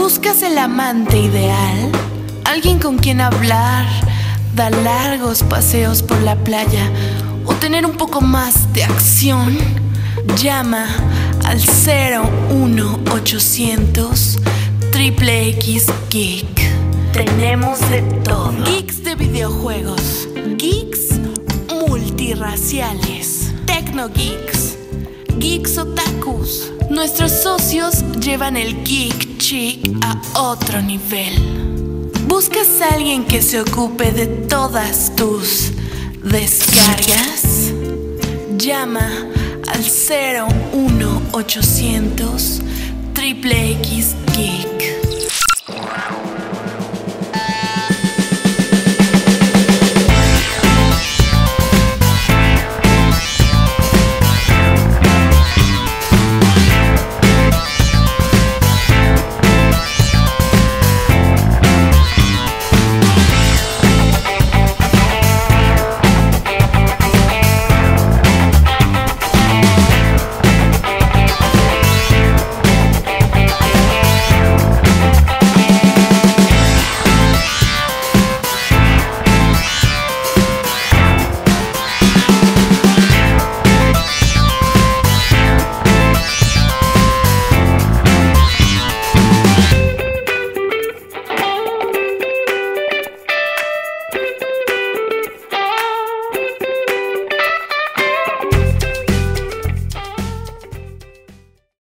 ¿Buscas el amante ideal? Alguien con quien hablar, dar largos paseos por la playa o tener un poco más de acción. Llama al 01800 XXX Geek. Tenemos de todo. Geeks de videojuegos, geeks multirraciales, tecno geeks, geeks otakus. Nuestros socios llevan el geek chic a otro nivel. ¿Buscas a alguien que se ocupe de todas tus descargas? Llama al 01800 XXX Geek.